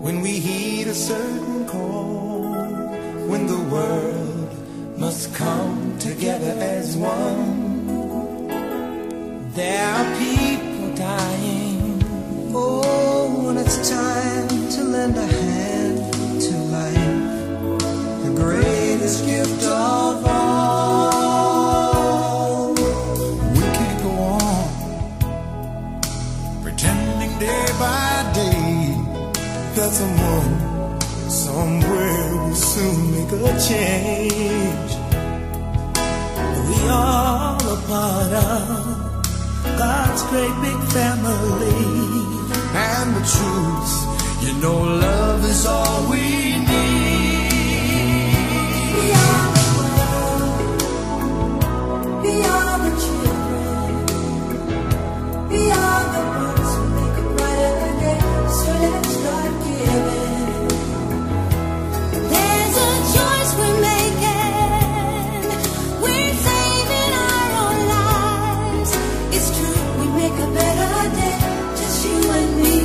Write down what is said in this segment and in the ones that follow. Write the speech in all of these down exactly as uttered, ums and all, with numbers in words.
when we heed a certain call, when the world must come together as one. There are people dying. Oh, when it's time to lend a hand to life, the greatest gift of all. We can't go on pretending day by day that someone, somewhere will soon make a change. We all a part of God's great big family. And the truth, you know, love is all we need. We are the world, we are the children, we are the ones who make a brighter day. So let's start giving. There's a choice we're making. We're saving our own lives. It's true, we make a better day, just you and me.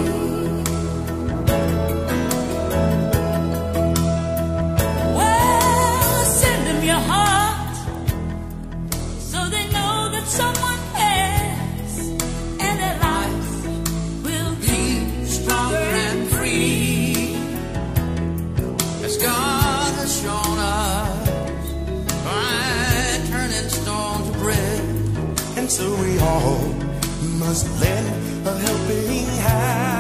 Well, send them your heart so they know that someone cares, and their lives will be stronger and free, as God has shown us by turning stone to bread. And so we all must lend a helping hand.